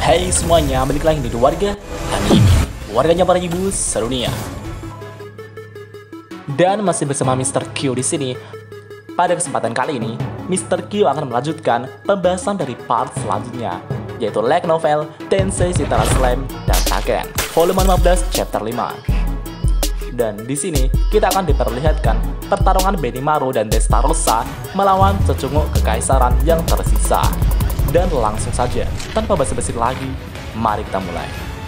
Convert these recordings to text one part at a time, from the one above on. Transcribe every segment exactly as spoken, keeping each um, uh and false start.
Hai semuanya, balik lagi di Warga. Kali ini, warganya para ibu serunia. Dan masih bersama mister Q di sini. Pada kesempatan kali ini, mister Q akan melanjutkan pembahasan dari part selanjutnya, yaitu light novel Tensei Shitara Slam dan Taken, volume lima belas chapter lima. Dan di sini kita akan diperlihatkan pertarungan Benimaru dan Dressrosa melawan secunguk kekaisaran yang tersisa. Dan langsung saja, tanpa basa-basi lagi, mari kita mulai.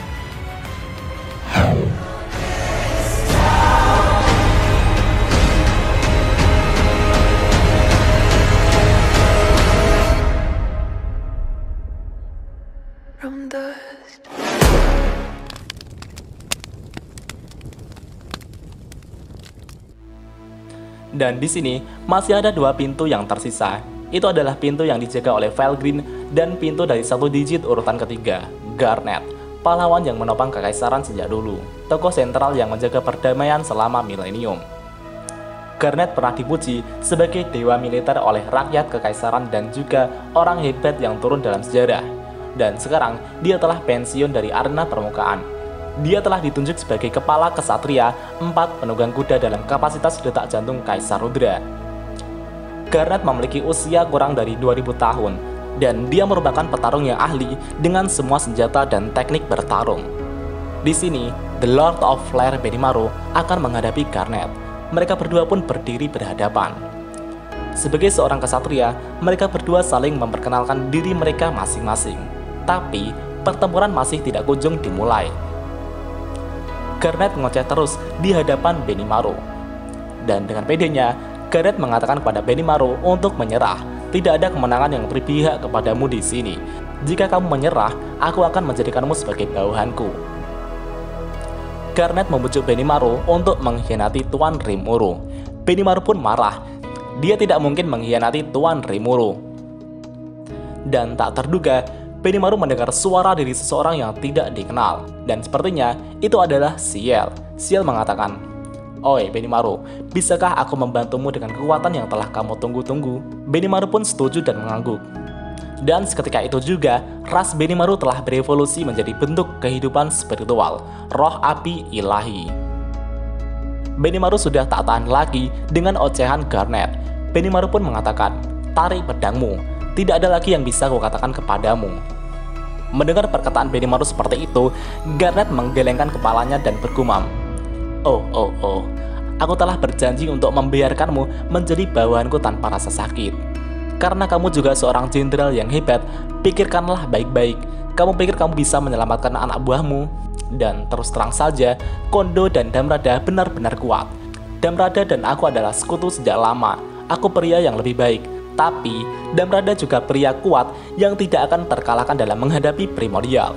From dust. Dan di sini masih ada dua pintu yang tersisa. Itu adalah pintu yang dijaga oleh Felgreen dan pintu dari satu digit urutan ketiga, Garnet, pahlawan yang menopang kekaisaran sejak dulu, tokoh sentral yang menjaga perdamaian selama milenium. Garnet pernah dipuji sebagai dewa militer oleh rakyat kekaisaran dan juga orang hebat yang turun dalam sejarah. Dan sekarang dia telah pensiun dari arena permukaan. Dia telah ditunjuk sebagai kepala kesatria empat penunggang kuda dalam kapasitas detak jantung Kaisar Rudra. Garnet memiliki usia kurang dari dua ribu tahun, dan dia merupakan petarung yang ahli dengan semua senjata dan teknik bertarung. Di sini, The Lord of Flare Benimaru akan menghadapi Garnet. Mereka berdua pun berdiri berhadapan. Sebagai seorang kesatria, mereka berdua saling memperkenalkan diri mereka masing-masing. Tapi, pertempuran masih tidak kunjung dimulai. Garnet mengoceh terus di hadapan Benimaru. Dan dengan pedenya, Garnet mengatakan kepada Benimaru untuk menyerah. Tidak ada kemenangan yang berpihak kepadamu di sini. Jika kamu menyerah, aku akan menjadikanmu sebagai bawahanku. Garnet membujuk Benimaru untuk mengkhianati Tuan Rimuru. Benimaru pun marah. Dia tidak mungkin mengkhianati Tuan Rimuru. Dan tak terduga, Benimaru mendengar suara dari seseorang yang tidak dikenal. Dan sepertinya itu adalah Ciel. Ciel mengatakan, "Oi Benimaru, bisakah aku membantumu dengan kekuatan yang telah kamu tunggu-tunggu?" Benimaru pun setuju dan mengangguk. Dan seketika itu juga, ras Benimaru telah berevolusi menjadi bentuk kehidupan spiritual, roh api ilahi. Benimaru sudah tak tahan lagi dengan ocehan Garnet. Benimaru pun mengatakan, "Tarik pedangmu, tidak ada lagi yang bisa kukatakan kepadamu." Mendengar perkataan Benimaru seperti itu, Garnet menggelengkan kepalanya dan bergumam, Oh, oh, oh, aku telah berjanji untuk membiarkanmu menjadi bawahanku tanpa rasa sakit. Karena kamu juga seorang jenderal yang hebat, pikirkanlah baik-baik. Kamu pikir kamu bisa menyelamatkan anak buahmu? Dan terus terang saja, Kondo dan Damrada benar-benar kuat. Damrada dan aku adalah sekutu sejak lama. Aku pria yang lebih baik. Tapi, Damrada juga pria kuat yang tidak akan terkalahkan dalam menghadapi Primordial.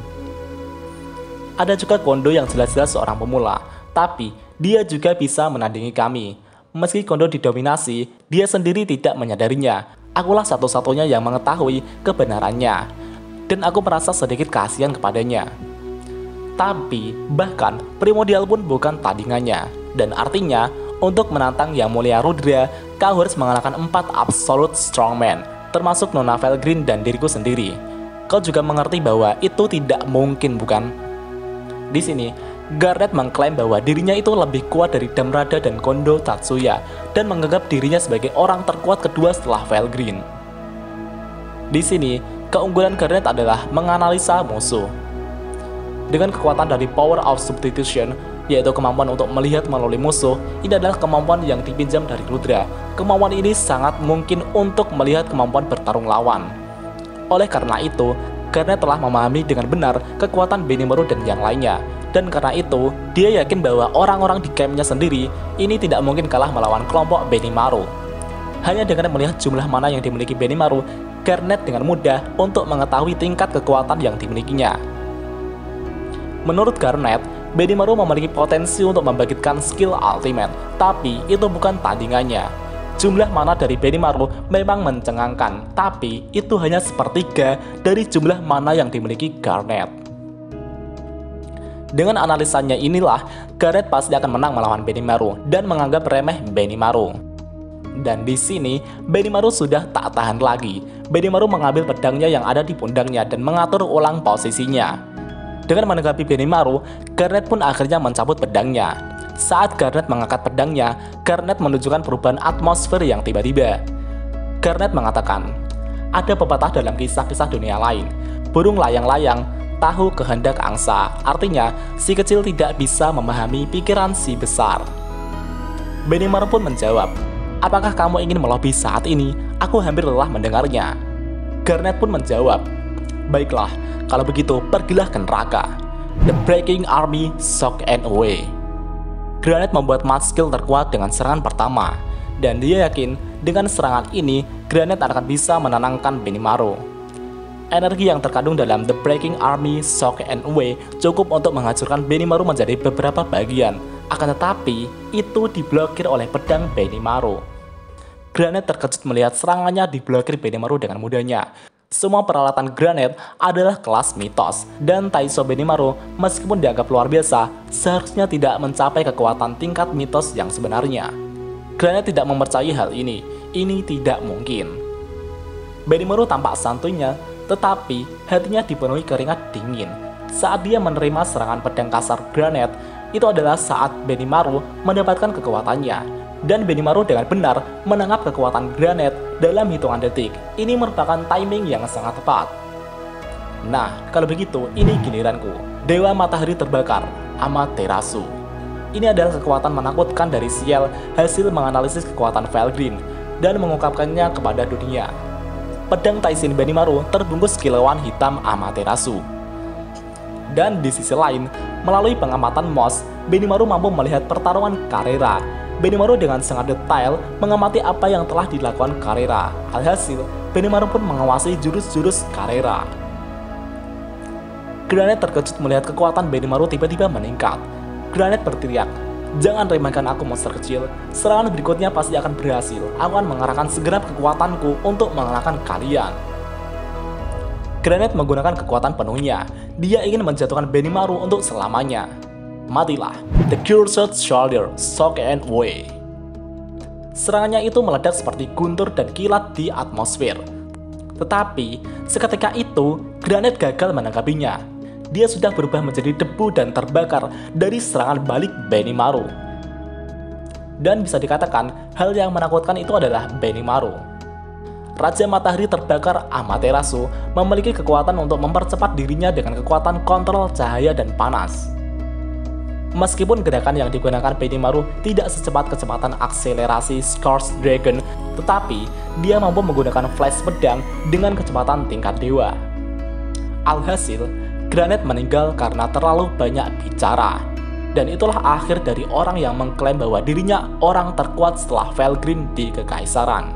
Ada juga Kondo yang jelas-jelas seorang pemula. Tapi, dia juga bisa menandingi kami. Meski Kondo didominasi, dia sendiri tidak menyadarinya. Akulah satu-satunya yang mengetahui kebenarannya. Dan aku merasa sedikit kasihan kepadanya. Tapi, bahkan Primordial pun bukan tandingannya. Dan artinya, untuk menantang Yang Mulia Rudra, kau harus mengalahkan empat Absolute Strongman, termasuk Nona Felgreen dan diriku sendiri. Kau juga mengerti bahwa itu tidak mungkin, bukan? Di sini, Garnet mengklaim bahwa dirinya itu lebih kuat dari Damrada dan Kondo Tatsuya dan menganggap dirinya sebagai orang terkuat kedua setelah Felgreen. Di sini, keunggulan Garnet adalah menganalisa musuh. Dengan kekuatan dari Power of Substitution, yaitu kemampuan untuk melihat melalui musuh, ini adalah kemampuan yang dipinjam dari Rudra. Kemampuan ini sangat mungkin untuk melihat kemampuan bertarung lawan. Oleh karena itu, Garnet telah memahami dengan benar kekuatan Benimaru dan yang lainnya. Dan karena itu, dia yakin bahwa orang-orang di campnya sendiri ini tidak mungkin kalah melawan kelompok Benimaru. Hanya dengan melihat jumlah mana yang dimiliki Benimaru, Garnet dengan mudah untuk mengetahui tingkat kekuatan yang dimilikinya. Menurut Garnet, Benimaru memiliki potensi untuk membangkitkan skill ultimate, tapi itu bukan tandingannya. Jumlah mana dari Benimaru memang mencengangkan, tapi itu hanya sepertiga dari jumlah mana yang dimiliki Garnet. Dengan analisanya inilah, Garnet pasti akan menang melawan Benimaru dan menganggap remeh Benimaru. Dan di sini, Benimaru sudah tak tahan lagi. Benimaru mengambil pedangnya yang ada di pundaknya dan mengatur ulang posisinya. Dengan menanggapi Benimaru, Garnet pun akhirnya mencabut pedangnya. Saat Garnet mengangkat pedangnya, Garnet menunjukkan perubahan atmosfer yang tiba-tiba. Garnet mengatakan, ada pepatah dalam kisah-kisah dunia lain, burung layang-layang tahu kehendak angsa, artinya si kecil tidak bisa memahami pikiran si besar. Benimaru pun menjawab, apakah kamu ingin melobi saat ini? Aku hampir lelah mendengarnya. Garnet pun menjawab, baiklah, kalau begitu pergilah ke neraka. The Breaking Army Shock and Away. Garnet membuat mat skill terkuat dengan serangan pertama, dan dia yakin dengan serangan ini Garnet akan bisa menenangkan Benimaru. Energi yang terkandung dalam The Breaking Army Shock and Away cukup untuk menghancurkan Benimaru menjadi beberapa bagian. Akan tetapi, itu diblokir oleh pedang Benimaru. Garnet terkejut melihat serangannya diblokir Benimaru dengan mudahnya. Semua peralatan Garnet adalah kelas mitos, dan Taiso Benimaru meskipun dianggap luar biasa, seharusnya tidak mencapai kekuatan tingkat mitos yang sebenarnya. Garnet tidak mempercayai hal ini, ini tidak mungkin. Benimaru tampak santuinya, tetapi hatinya dipenuhi keringat dingin. Saat dia menerima serangan pedang kasar Garnet, itu adalah saat Benimaru mendapatkan kekuatannya. Dan Benimaru dengan benar menangkap kekuatan Garnet dalam hitungan detik. Ini merupakan timing yang sangat tepat. Nah, kalau begitu, ini giliranku. Dewa Matahari Terbakar, Amaterasu. Ini adalah kekuatan menakutkan dari Ciel hasil menganalisis kekuatan Felgreen dan mengungkapkannya kepada dunia. Pedang Taishin Benimaru terbungkus kilauan hitam Amaterasu. Dan di sisi lain, melalui pengamatan Moss, Benimaru mampu melihat pertarungan Carrera. Benimaru dengan sangat detail mengamati apa yang telah dilakukan Carrera. Alhasil, Benimaru pun menguasai jurus-jurus Carrera. Garnet terkejut melihat kekuatan Benimaru tiba-tiba meningkat. Garnet berteriak, jangan remehkan aku monster kecil, serangan berikutnya pasti akan berhasil. Aku akan mengerahkan segenap kekuatanku untuk mengalahkan kalian. Garnet menggunakan kekuatan penuhnya. Dia ingin menjatuhkan Benimaru untuk selamanya. Matilah, The Cursed Shoulder, Shock and Away. Serangannya itu meledak seperti guntur dan kilat di atmosfer. Tetapi, seketika itu, Garnet gagal menanggapinya. Dia sudah berubah menjadi debu dan terbakar dari serangan balik Benimaru. Dan bisa dikatakan, hal yang menakutkan itu adalah Benimaru. Raja Matahari Terbakar Amaterasu memiliki kekuatan untuk mempercepat dirinya dengan kekuatan kontrol cahaya dan panas. Meskipun gerakan yang digunakan Benimaru tidak secepat kecepatan akselerasi Scourge Dragon, tetapi dia mampu menggunakan flash pedang dengan kecepatan tingkat dewa. Alhasil, Garnet meninggal karena terlalu banyak bicara. Dan itulah akhir dari orang yang mengklaim bahwa dirinya orang terkuat setelah Felgreen di Kekaisaran.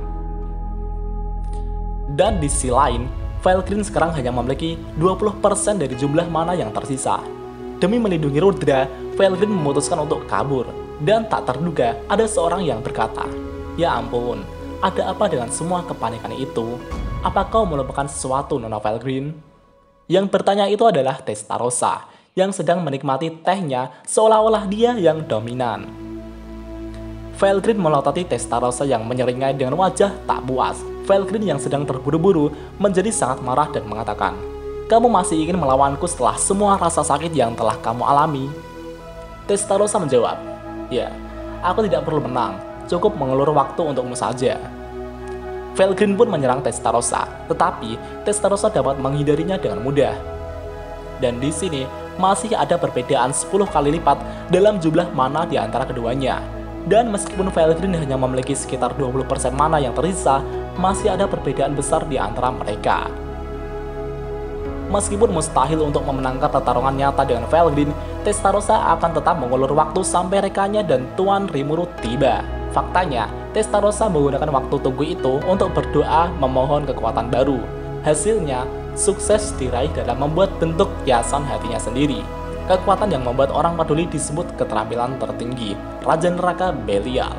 Dan di sisi lain, Felgreen sekarang hanya memiliki dua puluh persen dari jumlah mana yang tersisa. Demi melindungi Rudra, Felgreen memutuskan untuk kabur. Dan tak terduga, ada seorang yang berkata, ya ampun, ada apa dengan semua kepanikan itu? Apa kau melupakan sesuatu, Nona Felgreen? Yang bertanya itu adalah Testarossa, yang sedang menikmati tehnya seolah-olah dia yang dominan. Felgreen melototi Testarossa yang menyeringai dengan wajah tak puas. Felgreen yang sedang terburu-buru menjadi sangat marah dan mengatakan, kamu masih ingin melawanku setelah semua rasa sakit yang telah kamu alami? Testarossa menjawab, ya, aku tidak perlu menang, cukup mengelur waktu untukmu saja. Felgreen pun menyerang Testarossa, tetapi Testarossa dapat menghindarinya dengan mudah. Dan di sini masih ada perbedaan sepuluh kali lipat dalam jumlah mana di antara keduanya. Dan meskipun Felgreen hanya memiliki sekitar dua puluh persen mana yang tersisa, masih ada perbedaan besar di antara mereka. Meskipun mustahil untuk memenangkan pertarungan nyata dengan Felgreen, Testarossa akan tetap mengulur waktu sampai rekannya dan Tuan Rimuru tiba. Faktanya, Testarossa menggunakan waktu tunggu itu untuk berdoa memohon kekuatan baru. Hasilnya, sukses diraih dalam membuat bentuk hiasan hatinya sendiri. Kekuatan yang membuat orang peduli disebut keterampilan tertinggi, Raja Neraka Belial.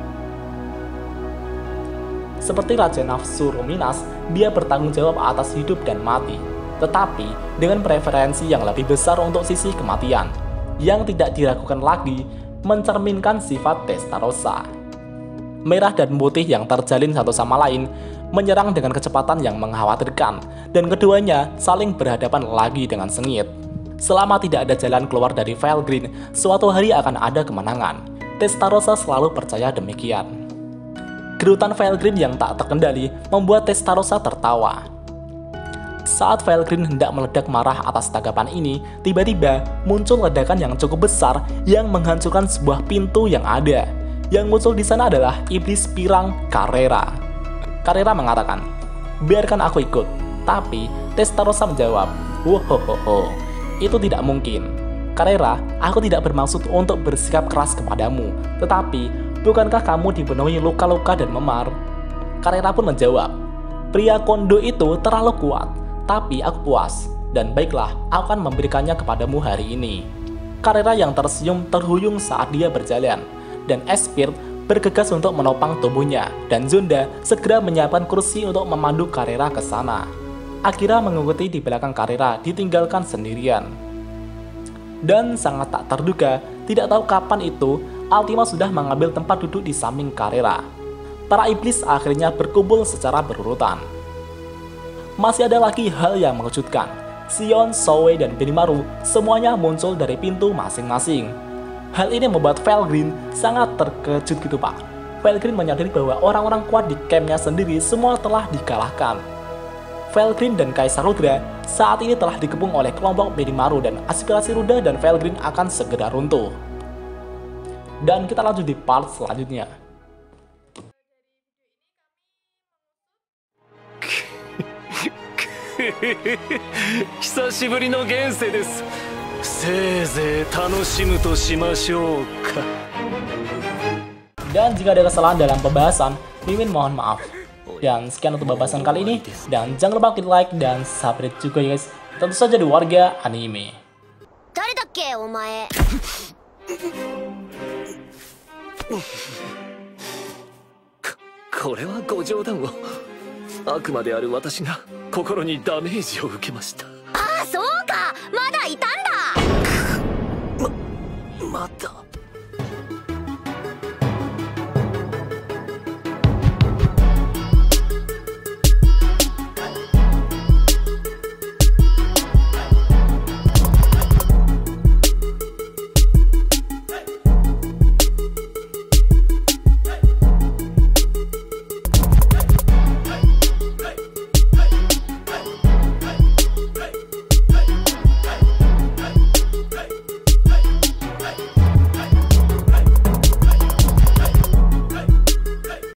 Seperti Raja Nafsu Ruminas, dia bertanggung jawab atas hidup dan mati, tetapi dengan preferensi yang lebih besar untuk sisi kematian, yang tidak diragukan lagi, mencerminkan sifat Testarossa. Merah dan putih yang terjalin satu sama lain menyerang dengan kecepatan yang mengkhawatirkan, dan keduanya saling berhadapan lagi dengan sengit. Selama tidak ada jalan keluar dari Felgreen, suatu hari akan ada kemenangan. Testarossa selalu percaya demikian. Gerutan Felgreen yang tak terkendali membuat Testarossa tertawa. Saat Felgreen hendak meledak marah atas tanggapan ini, tiba-tiba muncul ledakan yang cukup besar yang menghancurkan sebuah pintu yang ada. Yang muncul di sana adalah iblis pirang Carrera. Carrera mengatakan, "Biarkan aku ikut." Tapi Testarossa menjawab, "Wohohoho, itu tidak mungkin. Carrera, aku tidak bermaksud untuk bersikap keras kepadamu, tetapi bukankah kamu dipenuhi luka-luka dan memar?" Carrera pun menjawab, "Pria Kondo itu terlalu kuat, tapi aku puas, dan baiklah, aku akan memberikannya kepadamu hari ini." Carrera yang tersenyum terhuyung saat dia berjalan, dan Esprit bergegas untuk menopang tubuhnya, dan Zonda segera menyiapkan kursi untuk memandu Carrera ke sana. Akira mengikuti di belakang Carrera, ditinggalkan sendirian. Dan sangat tak terduga, tidak tahu kapan itu, Ultima sudah mengambil tempat duduk di samping Carrera. Para iblis akhirnya berkumpul secara berurutan. Masih ada lagi hal yang mengejutkan. Sion, Soe, dan Benimaru semuanya muncul dari pintu masing-masing. Hal ini membuat Felgreen sangat terkejut gitu pak. Felgreen menyadari bahwa orang-orang kuat di campnya sendiri semua telah dikalahkan. Felgreen dan Kaisar Rudra saat ini telah dikepung oleh kelompok Benimaru, dan aspirasi Rudra dan Felgreen akan segera runtuh. Dan kita lanjut di part selanjutnya. 久しぶりの現世です。せいぜい楽しむとしましょうか。 Dan jika ada kesalahan dalam pembahasan, Mimin mohon maaf. Dan sekian untuk pembahasan kali ini. Dan jangan lupa klik like dan subscribe juga ya guys. Tentu saja di Warga Anime. 誰だっけお前。 これはご冗談を。悪魔である私が心にダメージを受けました。 ああそうか、まだいたんだ。 ままだ。